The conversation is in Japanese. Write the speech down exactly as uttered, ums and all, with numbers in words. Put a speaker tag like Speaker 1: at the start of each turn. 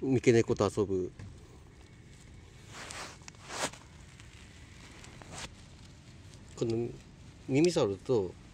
Speaker 1: 三毛猫と遊ぶ。この耳触ると